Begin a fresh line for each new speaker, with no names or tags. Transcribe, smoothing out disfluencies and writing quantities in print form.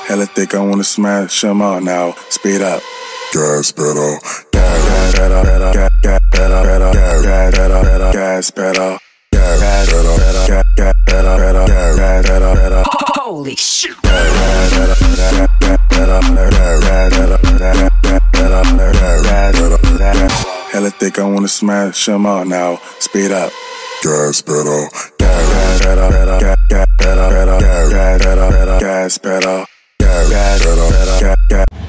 Hella thick, I wanna smash them all now. Speed up. Gas pedal. Gas pedal. Gas pedal. Gas pedal. Gas pedal. Gas pedal.
Holy shit!
Hella thick, I wanna smash them all now. Speed up. Gas pedal. Gas pedal. Gas pedal. Gas pedal. Gas pedal. Gas pedal.